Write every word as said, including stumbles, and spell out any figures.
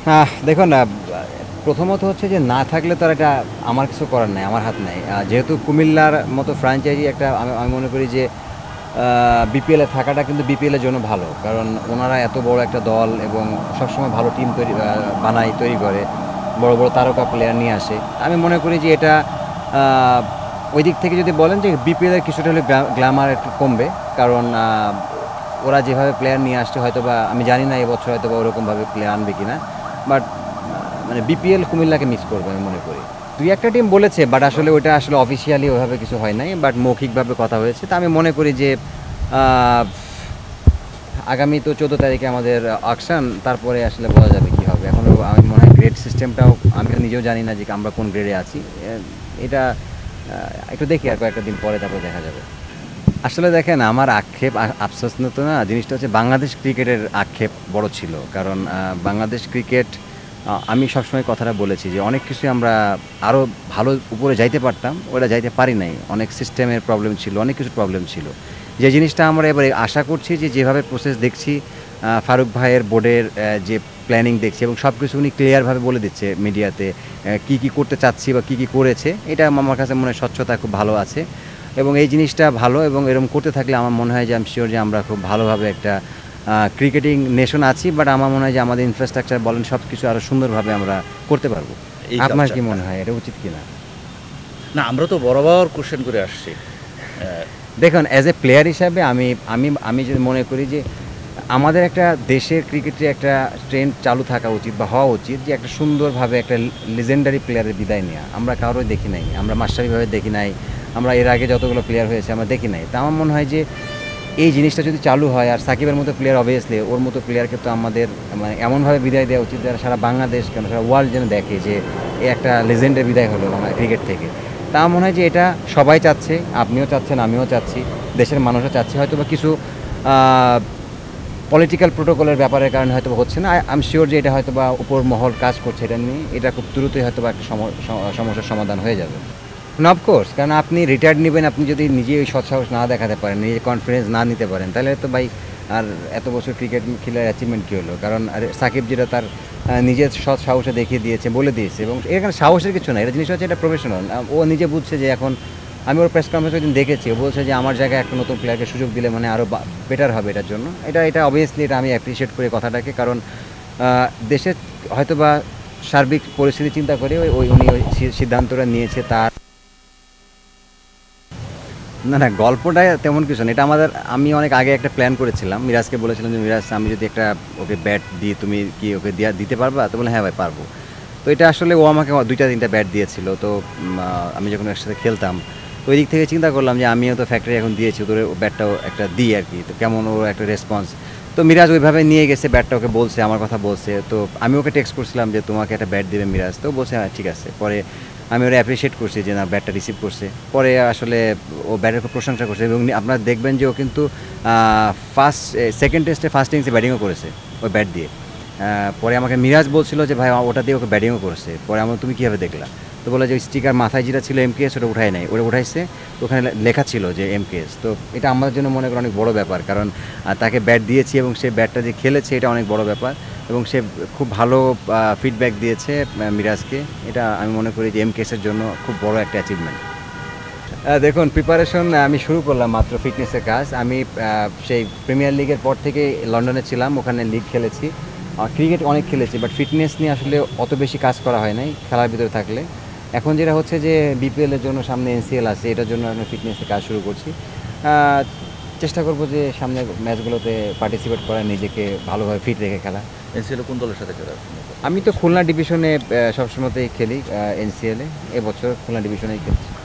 আহ দেখুন আহ, প্রথমত হচ্ছে যে না থাকলে তো আর এটা আমার কিছু করার নাই, আমার হাত নাই। আহ, যেহেতু কুমিল্লার মতো ফ্র্যাঞ্চাইজি একটা আমি আমি মনে করি যে বিপিএলে থাকাটা কিন্তু বিপিএলের জন্য ভালো, কারণ ওনারা এত বড় একটা দল এবং সবসময় ভালো টিম তৈরি আহ, বানায়, তৈরি করে, বড় বড় তারকা প্লেয়ার নিয়ে আসে। আমি মনে করি যে এটা আহ, ওই দিক থেকে যদি বলেন যে বিপিএলের কিছুটা হলে গ্ল্যামার একটু কমবে, কারণ আহ, ওরা যেভাবে প্লেয়ার নিয়ে আসছে হয়তো বা আমি জানি না এবছর হয়তো বা ওরকমভাবে প্লেয়ার আনবে কিনা, বাট মানে বিপিএল কুমিল্লাকে মিস করবে আমি মনে করি। দুই একটা টিম বলেছে, বাট আসলে ওটা আসলে অফিসিয়ালি ওইভাবে কিছু হয় নাই, বাট মৌখিকভাবে কথা হয়েছে। তা আমি মনে করি যে আহ, আগামী তো চোদ্দো তারিখে আমাদের অকশন, তারপরে আসলে বোঝা যাবে কী হবে। এখনও আমি মনে হয় গ্রেড সিস্টেমটাও আমিও নিজেও জানি না যে আমরা কোন গ্রেডে আছি। এ- এটা আহ, একটু দেখি আর কয়েকটা দিন পরে, তারপরে দেখা যাবে। আসলে দেখেন, আমার আক্ষেপ আ- আফসোস না তো না, জিনিসটা হচ্ছে বাংলাদেশ ক্রিকেটের আক্ষেপ বড় ছিল, কারণ আহ, বাংলাদেশ ক্রিকেট, আহ, আমি সবসময় কথাটা বলেছি যে অনেক কিছু আমরা আরও ভালো উপরে যাইতে পারতাম, ওটা যাইতে পারি নাই। অনেক সিস্টেমের প্রবলেম ছিল, অনেক কিছু প্রবলেম ছিল। যে জিনিসটা আমরা এবারে আশা করছি যে যেভাবে প্রসেস দেখছি, আহ, ফারুক ভাইয়ের বোর্ডের যে প্ল্যানিং দেখছি এবং সব কিছু উনি ক্লিয়ারভাবে বলে দিচ্ছে মিডিয়াতে, কী কী করতে চাচ্ছি বা কী কী করেছে, এটা আমার কাছে মনে হয় স্বচ্ছতা খুব ভালো আছে। এবং এই জিনিসটা ভালো, এবং এরকম করতে থাকলে আমার মনে হয় যে আমি শিওর যে আমরা খুব ভালোভাবে একটা ক্রিকেটিং নেশন আছি। বাট আমার মনে হয় যে আমাদের ইনফ্রাস্ট্রাকচার বলেন সব কিছু আরও সুন্দরভাবে আমরা করতে পারবো। এই আপনার কি কালচারটা। মনে হয় এটা উচিত কিনা? না, আমরা তো বরাবর কোশ্চেন করে আসছি। আহ, দেখুন, অ্যাজ এ প্লেয়ার হিসাবে আমি আমি আমি যদি মনে করি যে আমাদের একটা দেশের ক্রিকেটে একটা ট্রেন্ড চালু থাকা উচিত বা হওয়া উচিত যে একটা সুন্দরভাবে একটা লিজেন্ডারি প্লেয়ারের বিদায় নেওয়া। আমরা কারোই দেখি নাই, আমরা মাস্টারিভাবে দেখি নাই, আমরা এর আগে যতগুলো প্লেয়ার হয়েছে আমরা দেখি নাই। তা আমার মনে হয় যে এই জিনিসটা যদি চালু হয়, আর সাকিবের মতো প্লেয়ার, অবভিয়াসলি ওর মতো প্লেয়ারকে তো আমাদের মানে এমনভাবে বিদায় দেওয়া উচিত যারা সারা বাংলাদেশ কেন সারা ওয়ার্ল্ড যেন দেখে যে এ একটা লেজেন্ডের বিদায় হলো আমার ক্রিকেট থেকে। তা আমার মনে হয় যে এটা সবাই চাচ্ছে, আপনিও চাচ্ছেন, আমিও চাচ্ছি, দেশের মানুষও চাচ্ছে। হয়তো বা কিছু পলিটিক্যাল প্রোটোকলের ব্যাপারের কারণে হয়তো বা হচ্ছে না। আই এম শিওর যে এটা হয়তো বা উপর মহল কাজ করছে এটা নিয়ে, এটা খুব দ্রুতই হয়তো বা একটা সম- স- সমস্যার সমাধান হয়ে যাবে। না, অফকোর্স, কারণ আপনি রিটায়ার্ড নেবেন, আপনি যদি নিজে ওই সৎসাহস না দেখাতে পারেন, নিজে কনফিডেন্স না নিতে পারেন, তাহলে তো ভাই আর এত বছর ক্রিকেট খেলার অ্যাচিভমেন্ট কী হলো? কারণ আর সাকিব যেটা তার আহ, নিজের সৎ সাহসে দেখিয়ে দিয়েছে, বলে দিয়েছে, এবং এখানে সাহসের কিছু না, এটা জিনিস হচ্ছে এটা প্রফেশনাল। ও নিজে বুঝছে যে এখন, আমি ওর প্রেস কনফারেন্স দিন দেখেছি, ও বলছে যে আমার জায়গায় একটা নতুন প্লেয়ারকে সুযোগ দিলে মানে আরও বেটার হবে এটার জন্য। এটা এটা অবভিয়াসলি এটা আমি অ্যাপ্রিসিয়েট করি কথাটাকে, কারণ আহ, দেশের হয়তো বা সার্বিক পরিস্থিতি চিন্তা করে ওই ওই- উনি ওই সি- সিদ্ধান্তটা নিয়েছে তার। না না, গল্পটা তেমন কিছু না, এটা আমাদের, আমি অনেক আগে একটা প্ল্যান করেছিলাম, মিরাজকে বলেছিলাম যে মিরাজ, আমি যদি একটা ওকে ব্যাট দিই, তুমি কি ওকে দিয়া দিতে পারবা? তো বলে হ্যাঁ ভাই পারবো। তো এটা আসলে ও আমাকে দুইটা তিনটা ব্যাট দিয়েছিল, তো উম, আহ, আমি যখন একসাথে খেলতাম, তো ওই দিক থেকে চিন্তা করলাম যে আমিও তো ফ্যাক্টরি এখন দিয়েছি, তোর ব্যাটটাও একটা দিই আর কি, তো কেমন ওর একটা রেসপন্স। তো মিরাজ ওইভাবে নিয়ে গেছে ব্যাটটা, ওকে বলছে, আমার কথা বলছে, তো আমি ওকে টেক্সট করছিলাম যে তোমাকে একটা ব্যাট দেবে মিরাজ, তো বলছে হ্যাঁ ঠিক আছে। পরে আমি ওরা অ্যাপ্রিসিয়েট করছি যে না, ব্যাটটা রিসিভ করছে। পরে আসলে ও ব্যাটের খুব প্রশংসা করছে, এবং আপনারা দেখবেন যে ও কিন্তু ফার্স্ট সেকেন্ড টেস্টে ফার্স্ট ইনিংসে ব্যাটিংও করেছে ওই ব্যাট দিয়ে। আহ, পরে আমাকে মিরাজ বলছিল যে ভাই ওটা দিয়ে ওকে ব্যাটিংও করেছে। পরে আমার, তুমি কীভাবে দেখলা? তো বলে যে ওই স্টিকার মাথায় যেটা ছিল এমকেএস, ওটা উঠায় নাই, ওটা উঠাইছে, তো ওখানে লেখা ছিল যে এমকেএস। তো এটা আমাদের জন্য মনে করি অনেক বড় ব্যাপার, কারণ আহ, তাকে ব্যাট দিয়েছি এবং সে ব্যাটটা যে খেলেছে এটা অনেক বড় ব্যাপার, এবং সে খুব ভালো ফিডব্যাক দিয়েছে আহ, মিরাজকে। এটা আমি মনে করি যে এমকেএসের জন্য খুব বড় একটা অ্যাচিভমেন্ট। দেখুন, প্রিপারেশন আমি শুরু করলাম মাত্র ফিটনেসের কাজ। আমি আহ, সেই প্রিমিয়ার লিগের পর থেকে লন্ডনে ছিলাম, ওখানে লিগ খেলেছি, ক্রিকেট অনেক খেলেছি, বাট ফিটনেস নিয়ে আসলে অত বেশি কাজ করা হয় নাই খেলার ভিতরে থাকলে। এখন যেটা হচ্ছে যে বিপিএলের জন্য সামনে এনসিএল আছে, এটার জন্য আমি ফিটনেসের কাজ শুরু করছি। আহ, চেষ্টা করব যে সামনে ম্যাচগুলোতে পার্টিসিপেট করা, নিজেকে ভালোভাবে ফিট রেখে খেলা। এনসিএল কোন দলের সাথে খেলা? আমি তো খুলনা ডিভিশনে সবসময়তেই খেলি, এনসিএলে এবছর খুলনা ডিভিশনেই খেলছি।